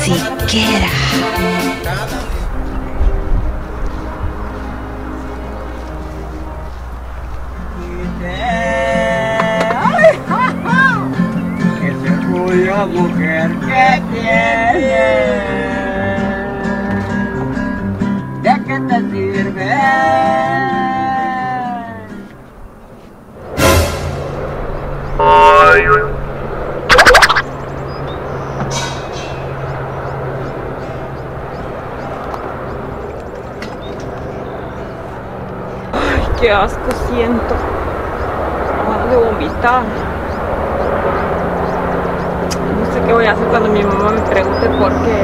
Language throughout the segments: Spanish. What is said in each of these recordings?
Musiquera. Ese orgullo, mujer, que tienes, ¿de qué te sirve? Qué asco siento. Ganas de vomitar. No sé qué voy a hacer cuando mi mamá me pregunte por qué.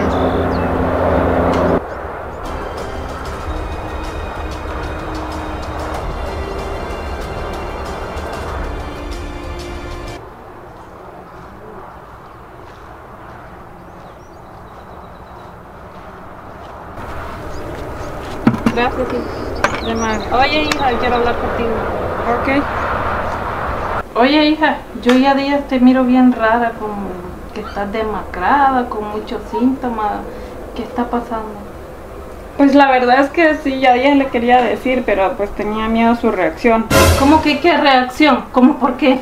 Gracias, sí. De más. Oye, hija, quiero hablar contigo. Ok. Oye, hija, yo ya días te miro bien rara, como que estás demacrada, con muchos síntomas. ¿Qué está pasando? Pues la verdad es que sí, ya días le quería decir, pero pues tenía miedo a su reacción. ¿Cómo que qué reacción? ¿Cómo por qué?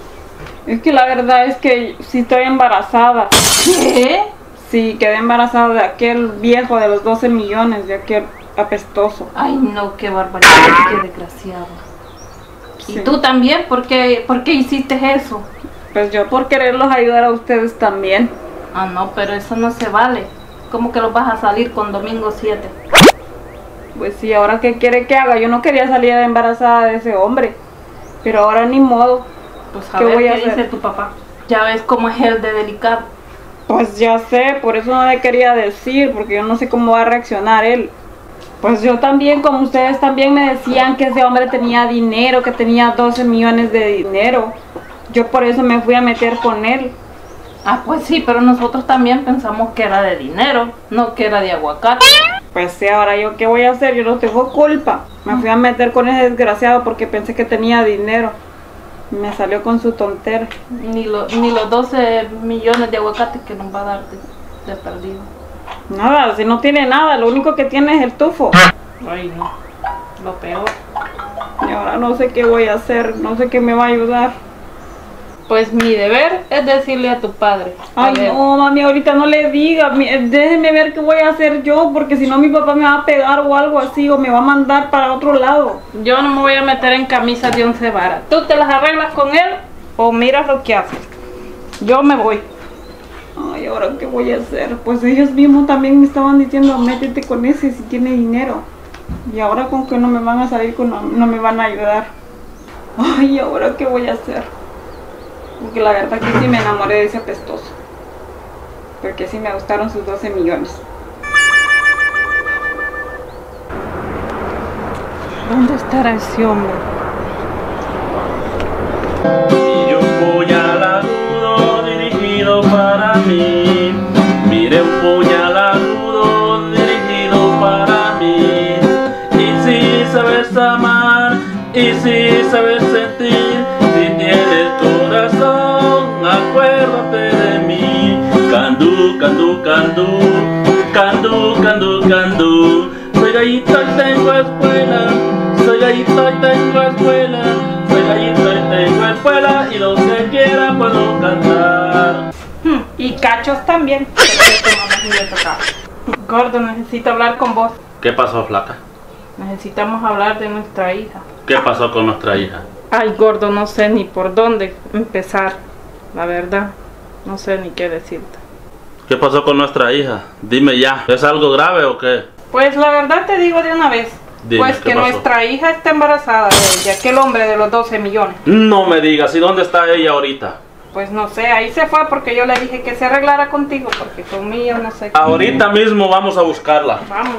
Es que la verdad es que sí estoy embarazada. ¿Qué? Sí, quedé embarazada de aquel viejo de los 12 millones, de aquel apestoso. Ay, no, qué barbaridad, qué desgraciado. Sí. ¿Y tú también? ¿Por qué hiciste eso? Pues yo por quererlos ayudar a ustedes también. Ah, no, pero eso no se vale. ¿Cómo que los vas a salir con domingo 7? Pues sí, ¿ahora qué quiere que haga? Yo no quería salir embarazada de ese hombre, pero ahora ni modo. Pues a ver qué dice tu papá. Ya ves cómo es él de delicado. Pues ya sé, por eso no le quería decir, porque yo no sé cómo va a reaccionar él. Pues yo también, como ustedes también me decían que ese hombre tenía dinero, que tenía 12 millones de dinero. Yo por eso me fui a meter con él. Ah, pues sí, pero nosotros también pensamos que era de dinero, no que era de aguacate. Pues sí, ahora yo qué voy a hacer, yo no tengo culpa. Me fui a meter con ese desgraciado porque pensé que tenía dinero. Me salió con su tontera. Ni los 12 millones de aguacates que nos va a dar de perdido. Nada, si no tiene nada, lo único que tiene es el tufo. Ay, no, lo peor. Y ahora no sé qué voy a hacer, no sé qué me va a ayudar. Pues mi deber es decirle a tu padre. Ay, no, mami, ahorita no le diga. Déjeme ver qué voy a hacer yo, porque si no mi papá me va a pegar o algo así, o me va a mandar para otro lado. Yo no me voy a meter en camisas de 11 varas. Tú te las arreglas con él o miras lo que haces. Yo me voy. Ay, ¿ahora qué voy a hacer? Pues ellos mismos también me estaban diciendo, métete con ese si tiene dinero. Y ahora con que no me van a salir, no me van a ayudar. Ay, ¿ahora qué voy a hacer? Porque la verdad que sí me enamoré de ese apestoso. Porque sí me gustaron sus 12 millones. ¿Dónde estará ese hombre? Y un puñal agudo dirigido para mí. Mire, un puñal agudo dirigido para mí. Y si sabes amar, y si sabes sentir, si tienes corazón, acuérdate de mí. Candú, candú, candú, candú, candú, candú. Soy gallito y tengo escuela, soy gallito y tengo escuela, soy gallito y tengo escuela, y lo que quiera puedo cantar. Y cachos también. Gordo, necesito hablar con vos. ¿Qué pasó, flaca? Necesitamos hablar de nuestra hija. ¿Qué pasó con nuestra hija? Ay, gordo, no sé ni por dónde empezar. La verdad, no sé ni qué decirte. ¿Qué pasó con nuestra hija? Dime ya. ¿Es algo grave o qué? Pues la verdad te digo de una vez. Dime, pues que ¿qué pasó? nuestra hija está embarazada de aquel hombre de los 12 millones. No me digas, ¿y dónde está ella ahorita? Pues no sé, ahí se fue porque yo le dije que se arreglara contigo, porque conmigo no sé qué. Ahorita mismo vamos a buscarla. Vamos.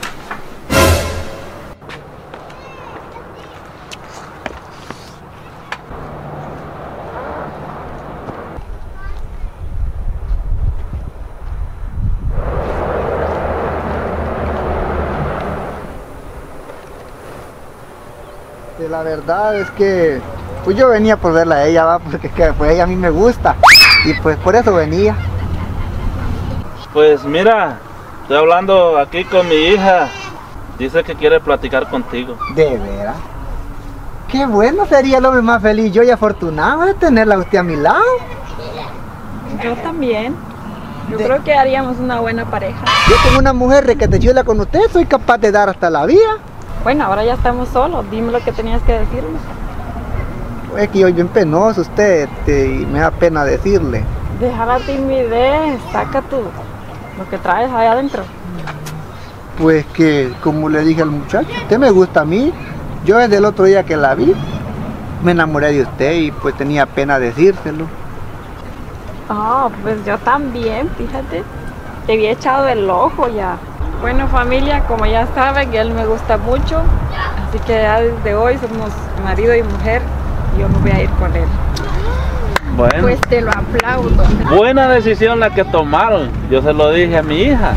La verdad es que pues yo venía por verla a ella, ¿va? Porque pues ella a mí me gusta y pues por eso venía. Pues mira, estoy hablando aquí con mi hija. Dice que quiere platicar contigo. ¿De veras? Qué bueno, sería el hombre más feliz yo y afortunado de tenerla a usted a mi lado. Yo también. Yo creo que haríamos una buena pareja. Yo con una mujer requetechula con usted soy capaz de dar hasta la vida. Bueno, ahora ya estamos solos. Dime lo que tenías que decirme. Es que yo bien penoso usted y me da pena decirle. Deja la timidez. Saca tú lo que traes allá adentro. Pues que, como le dije al muchacho, usted me gusta a mí. Yo desde el otro día que la vi, me enamoré de usted y pues tenía pena decírselo. Ah, pues yo también, fíjate. Te había echado el ojo ya. Bueno, familia, como ya saben, él me gusta mucho. Así que ya desde hoy somos marido y mujer. Y yo me voy a ir con él. Bueno, Pues te lo aplaudo. buena decisión la que tomaron. Yo se lo dije a mi hija.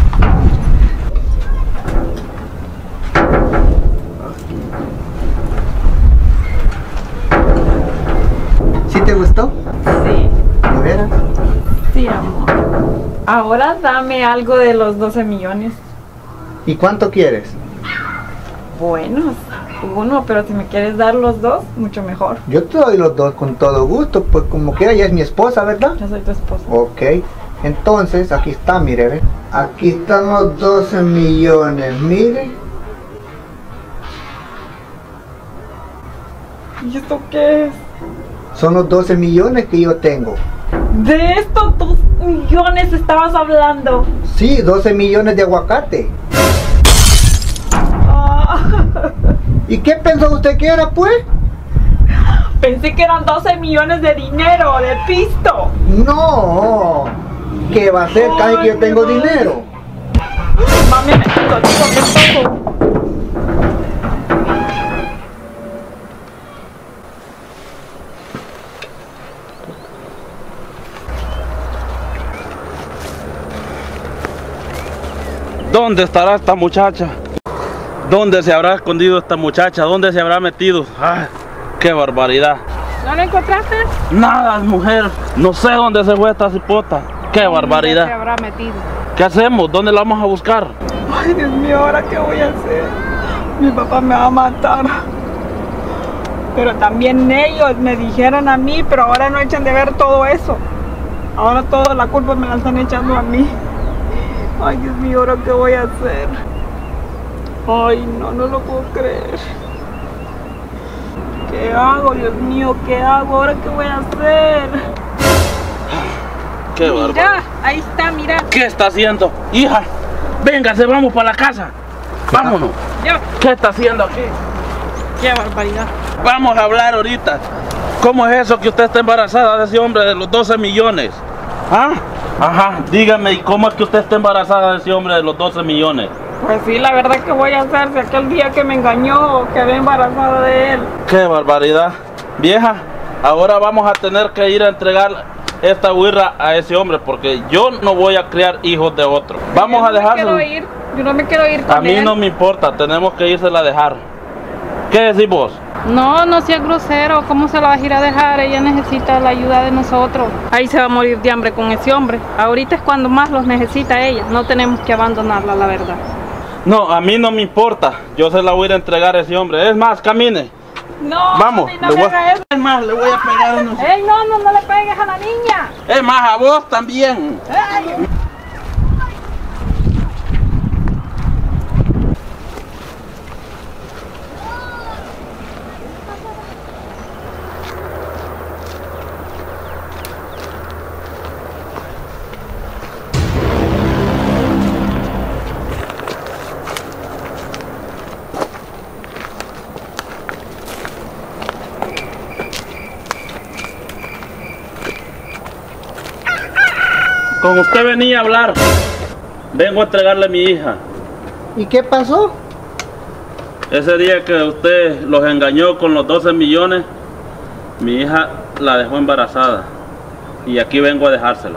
¿Sí te gustó? Sí. ¿De veras? Sí, amor. Ahora dame algo de los 12 millones. ¿Y cuánto quieres? Buenos, uno, pero si me quieres dar los dos, mucho mejor. Yo te doy los dos con todo gusto, pues como que ella es mi esposa, ¿verdad? Yo soy tu esposa. Ok, entonces aquí está, mire, ve. Aquí están los 12 millones, mire. ¿Y esto qué es? Son los 12 millones que yo tengo. De estos 2 millones estabas hablando. Sí, 12 millones de aguacate. Ah, ¿Y qué pensó usted que era, pues? pensé que eran 12 millones de dinero, de pisto. No, ¿qué va a ser? Casi que yo tengo dinero. Mami, me dijo que todo. ¿Dónde estará esta muchacha? ¿Dónde se habrá escondido esta muchacha? ¿Dónde se habrá metido? ¡Ay, qué barbaridad! ¿No lo encontraste? Nada, mujer. No sé dónde se fue esta cipota. ¡Qué ¿Dónde se barbaridad! habrá metido? ¿Qué hacemos? ¿Dónde la vamos a buscar? Ay, Dios mío, ¿ahora qué voy a hacer? Mi papá me va a matar. Pero también ellos me dijeron a mí, pero ahora no echan de ver todo eso. Ahora toda la culpa me la están echando a mí. Ay, Dios mío, ¿ahora qué voy a hacer? Ay, no lo puedo creer. ¿Qué hago, Dios mío? ¿Qué hago? ¿Ahora qué voy a hacer? ¡Qué barbaridad! Mira, ahí está, mira. ¿Qué está haciendo? Hija, véngase, vamos para la casa. Vámonos. Ya. ¿Qué está haciendo aquí? Qué barbaridad. Vamos a hablar ahorita. ¿Cómo es eso que usted está embarazada de ese hombre de los 12 millones? ¿Ah? Ajá, dígame, ¿y cómo es que usted está embarazada de ese hombre de los 12 millones? Pues sí, la verdad que voy a hacer si aquel día que me engañó quedé embarazada de él. ¡Qué barbaridad! Vieja, ahora vamos a tener que ir a entregar esta huirra a ese hombre porque yo no voy a criar hijos de otro. Vamos a dejárselo. Yo no me quiero ir con A mí él. no me importa, tenemos que írsela a dejar. ¿Qué decís vos? No, no seas grosero. ¿Cómo se la vas a ir a dejar? Ella necesita la ayuda de nosotros. Ahí se va a morir de hambre con ese hombre. Ahorita es cuando más los necesita ella. No tenemos que abandonarla, la verdad. No, a mí no me importa. Yo se la voy a ir a entregar a ese hombre. Es más, camine. No, Vamos, mami, no le me voy hagas eso. Es más, le voy a pegar unos... ¡Ey, no le pegues a la niña! Es más, a vos también. ¡Ey! Con usted venía a hablar. Vengo a entregarle a mi hija. ¿Y qué pasó? Ese día que usted los engañó con los 12 millones, mi hija la dejó embarazada. Y aquí vengo a dejársela.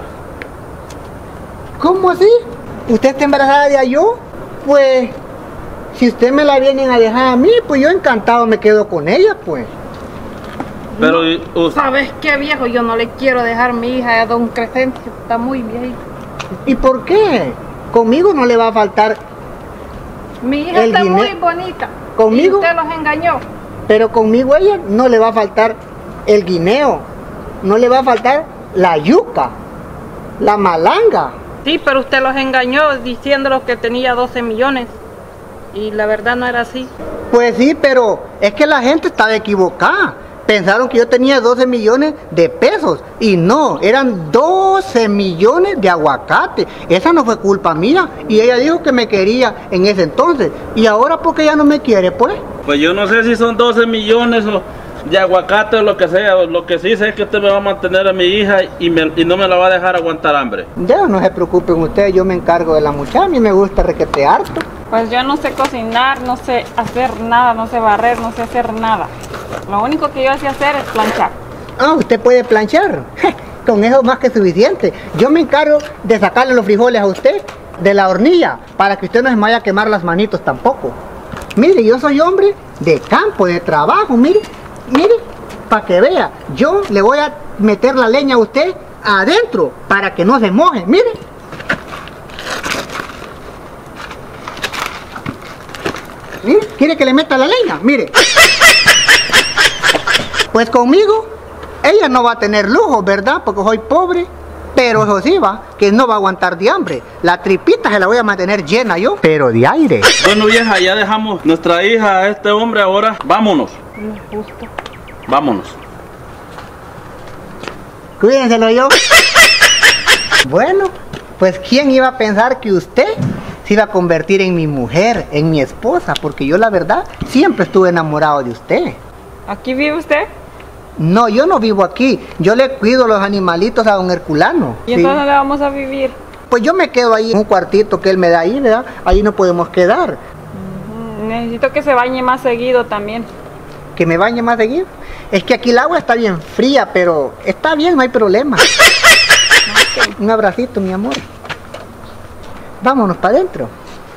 ¿Cómo así? ¿Usted está embarazada de yo? Pues, si usted me la vienen a dejar a mí, pues yo encantado me quedo con ella, pues. Pero ¿Sabes qué, viejo? Yo no le quiero dejar a mi hija a don Crescencio. Está muy viejito. ¿Y por qué? Conmigo no le va a faltar. Mi hija está muy bonita. ¿Conmigo? Y usted los engañó. Pero conmigo ella no le va a faltar el guineo, no le va a faltar la yuca, la malanga. Sí, pero usted los engañó diciéndoles que tenía 12 millones. Y la verdad no era así. Pues sí, pero es que la gente estaba equivocada. Pensaron que yo tenía 12 millones de pesos y no, eran 12 millones de aguacate. Esa no fue culpa mía y ella dijo que me quería en ese entonces. Y ahora, ¿por qué ya no me quiere, pues? Pues yo no sé si son 12 millones de aguacate o lo que sea. Lo que sí sé es que usted me va a mantener a mi hija y no me la va a dejar aguantar hambre. Ya, no se preocupen ustedes, yo me encargo de la muchacha. A mí me gusta requete harto. Pues yo no sé cocinar, no sé hacer nada, no sé barrer, no sé hacer nada. Lo único que yo sé hacer es planchar. Ah, usted puede planchar. Con eso más que suficiente. Yo me encargo de sacarle los frijoles a usted de la hornilla para que usted no se me vaya a quemar las manitos tampoco. Mire, yo soy hombre de campo, de trabajo, mire, para que vea. Yo le voy a meter la leña a usted adentro para que no se moje, mire. Mire, ¿quiere que le meta la leña? Mire. Pues conmigo, ella no va a tener lujo, ¿verdad? Porque soy pobre. Pero eso sí va, que no va a aguantar de hambre. La tripita se la voy a mantener llena yo, pero de aire. Bueno, vieja, ya dejamos nuestra hija a este hombre ahora. Vámonos. Justo. Vámonos. Cuídenselo yo. Bueno, pues ¿quién iba a pensar que usted se iba a convertir en mi mujer, en mi esposa? Porque yo la verdad siempre estuve enamorado de usted. ¿Aquí vive usted? No, yo no vivo aquí. Yo le cuido los animalitos a don Herculano. ¿Y entonces dónde vamos a vivir? Pues yo me quedo ahí en un cuartito que él me da ahí, ¿verdad? Ahí no podemos quedar. Necesito que se bañe más seguido también. ¿Que me bañe más seguido? Es que aquí el agua está bien fría, pero está bien, no hay problema. Okay. Un abracito, mi amor. Vámonos para adentro.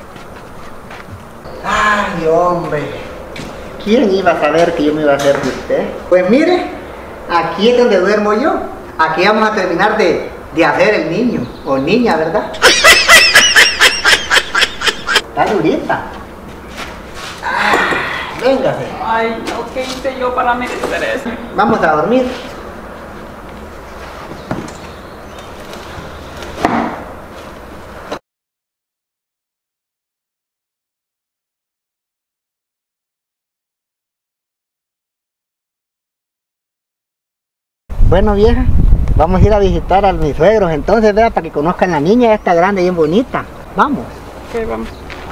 Ay, hombre. ¿Quién iba a saber que yo me iba a hacer de usted? Pues mire, aquí es donde duermo yo. Aquí vamos a terminar de hacer el niño o niña, ¿verdad? Está durita. Véngase. Ay, no, ¿qué hice yo para merecer eso? Vamos a dormir. Bueno, vieja, vamos a ir a visitar a mis suegros entonces, vea, para que conozcan a la niña esta grande y bien bonita. Vamos. Ok, vamos.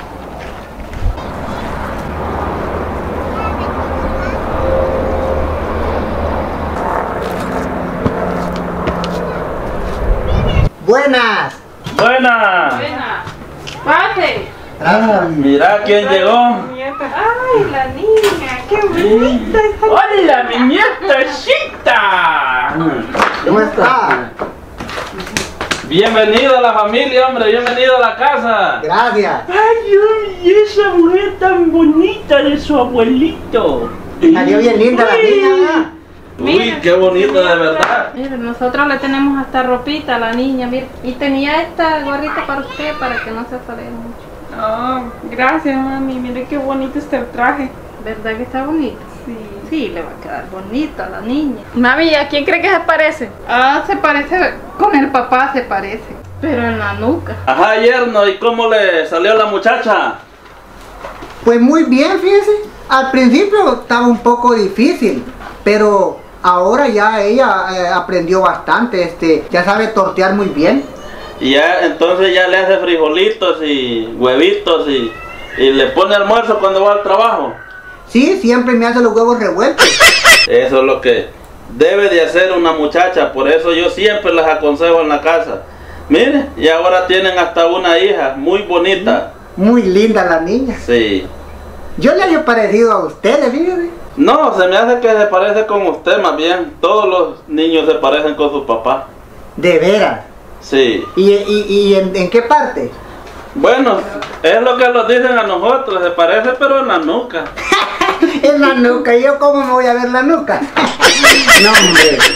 Buenas. Buenas. Buenas. Pase. Mira quién llegó. Ay, la niña, qué bonita. Hola, mi nietecita. ¿Cómo está? Bienvenido a la familia, hombre, bienvenido a la casa. Gracias. Ay, y esa mujer tan bonita de su abuelito. Salió bien linda la niña, ¿verdad? Uy, qué bonita de verdad. Mire, nosotros le tenemos hasta ropita a la niña, mire. Y tenía esta gorrita para usted, para que no se afane mucho. Oh, gracias, mami. Mire qué bonito este traje. ¿Verdad que está bonito? Sí. Sí, le va a quedar bonito a la niña. Mami, ¿a quién cree que se parece? Ah, se parece, con el papá se parece. Pero en la nuca. Ajá, yerno, ¿y cómo le salió a la muchacha? Pues muy bien, fíjese. Al principio estaba un poco difícil, pero ahora ya ella aprendió bastante, ya sabe tortear muy bien. Y ya, entonces ya le hace frijolitos y huevitos y le pone almuerzo cuando va al trabajo. Sí, siempre me hace los huevos revueltos. Eso es lo que debe de hacer una muchacha, por eso yo siempre las aconsejo en la casa. Mire, y ahora tienen hasta una hija muy bonita. Muy linda la niña. Sí. Yo le había parecido a ustedes, fíjate. No, se me hace que se parece con usted más bien. Todos los niños se parecen con su papá. De veras. Sí. ¿Y en qué parte? Bueno, es lo que nos dicen a nosotros, se parece pero en la nuca. En la nuca, ¿y yo cómo me voy a ver la nuca? No, hombre.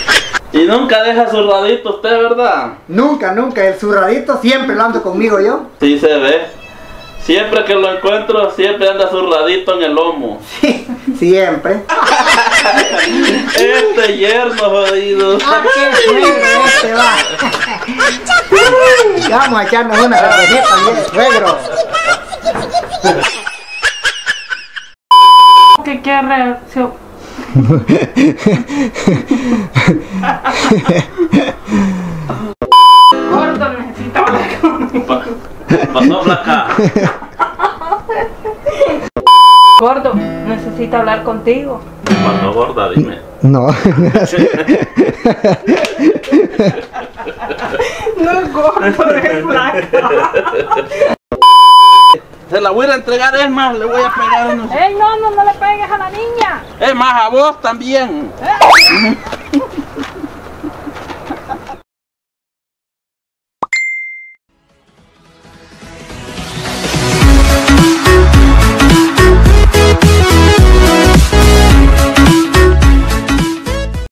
Y nunca deja zurradito usted, ¿verdad? Nunca, nunca. El zurradito siempre lo ando conmigo yo. Sí se ve. Siempre que lo encuentro, siempre anda zurradito en el lomo. Sí, siempre. Este yerno jodido. ¡Ah, qué suegro este va! Vamos a echarnos una cervecita también, suegro. ¿Qué reacción? Gordo, necesito hablar conmigo. Pasó flaca. Gordo, necesito hablar contigo. Pasó gorda, dime. No. No es gordo, es flaca. Se la voy a ir a entregar, es más, le voy a pegar unos. ¡Ey, no le pegues a la niña! Es más, a vos también.